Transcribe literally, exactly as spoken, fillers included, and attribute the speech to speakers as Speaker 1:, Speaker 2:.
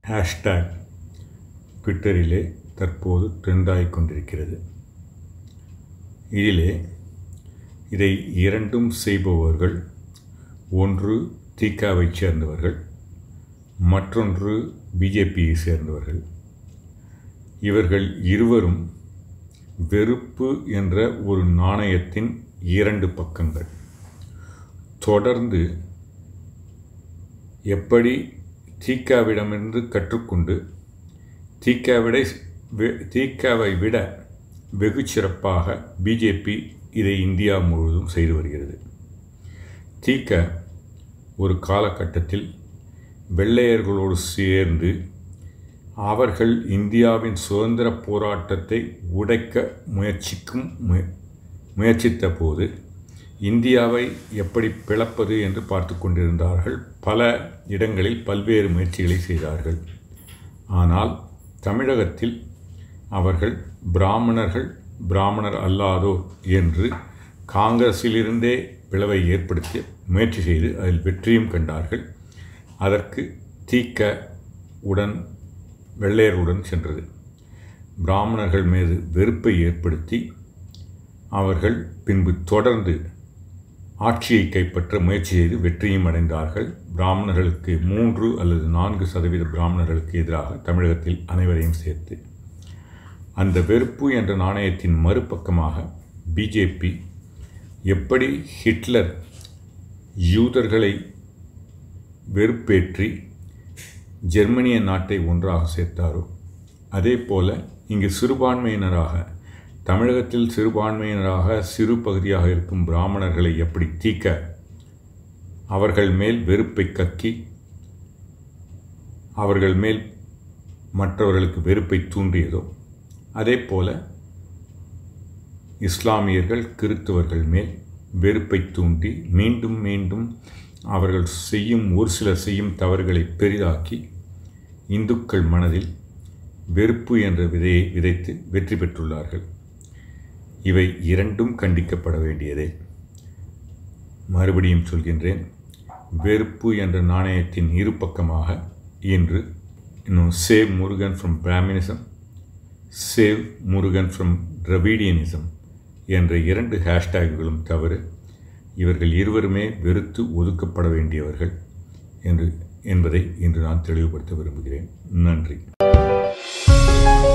Speaker 1: Hashtag ட்விட்டரிலே தற்போது ட்ரெண்டாகிக் கொண்டிருக்கிறது. இதிலே இதை இரண்டும் செய்பவர்கள் ஒன்று திகாவை சேர்ந்தவர்கள், மற்றொன்று பிஜேபியை சேர்ந்தவர்கள். இவர்கள் இருவரும் வெறுப்பு என்ற ஒரு நாணயத்தின் இரண்டு பக்கங்கள். தொடர்ந்து எப்படி திகாவிடமிருந்து கற்றுக்கொண்டு திகாவிடை திகாவை விட வெகு சிறப்பாக பிஜேபி இதை இந்தியா முழுவதும் செய்து வருகிறது. திக ஒரு காலகட்டத்தில் வெள்ளையர்களோடு சேர்ந்து அவர்கள் இந்தியாவின் சுதந்திர போராட்டத்தை உடைக்க முயற்சிக்கும் முயற்சித்த போது இந்தியாவை எப்படி பிளப்பது என்று பார்த்து கொண்டிருந்தார்கள். பல இடங்களில் பல்வேறு முயற்சிகளை செய்தார்கள். ஆனால் தமிழகத்தில் அவர்கள் பிராமணர்கள் பிராமணர் அல்லாதோர் என்று காங்கிரஸிலிருந்தே பிளவை ஏற்படுத்தி முயற்சி செய்து அதில் வெற்றியும் கண்டார்கள். அதற்கு திக உடன் வெள்ளையருடன் சென்றது. பிராமணர்கள் மீது வெறுப்பை ஏற்படுத்தி அவர்கள் பின்பு தொடர்ந்து ஆட்சியை கைப்பற்ற முயற்சி செய்து வெற்றியும் அடைந்தார்கள். பிராமணர்களுக்கு மூன்று அல்லது நான்கு சதவீத பிராமணர்களுக்கு எதிராக தமிழகத்தில் அனைவரையும் சேர்த்து. அந்த வெறுப்பு என்ற நாணயத்தின் மறுபக்கமாக பிஜேபி எப்படி ஹிட்லர் யூதர்களை வெறுப்பேற்றி ஜெர்மனிய நாட்டை ஒன்றாக சேர்த்தாரோ அதே போல இங்கு சிறுபான்மையினராக தமிழகத்தில் சிறுபான்மையினராக சிறு பகுதியாக இருக்கும் பிராமணர்களை எப்படி தீக்க அவர்கள் மேல் வெறுப்பை கக்கி அவர்கள் மேல் மற்றவர்களுக்கு வெறுப்பை தூண்டியதோ அதே போல இஸ்லாமியர்கள் கிறிஸ்தவர்கள் மேல் வெறுப்பை தூண்டி மீண்டும் மீண்டும் அவர்கள் செய்யும் ஒரு சிலர் செய்யும் தவறுகளை பெரிதாக்கி இந்துக்கள் மனதில் வெறுப்பு என்ற விதையை விதைத்து வெற்றி பெற்றுள்ளார்கள். இவை இரண்டும் கண்டிக்கப்பட வேண்டியதே. மறுபடியும் சொல்கின்றேன், வெறுப்பு என்ற நாணயத்தின் இரு பக்கமாக இன்று இன்னும் save Murugan from Brahminism, save Murugan from Dravidianism என்ற இரண்டு ஹேஷ்டேக்குகளும் தவறு. இவர்கள் இருவருமே வெறுத்து ஒதுக்கப்பட வேண்டியவர்கள் என்று என்பதை இன்று நான் தெளிவுபடுத்த விரும்புகிறேன். நன்றி.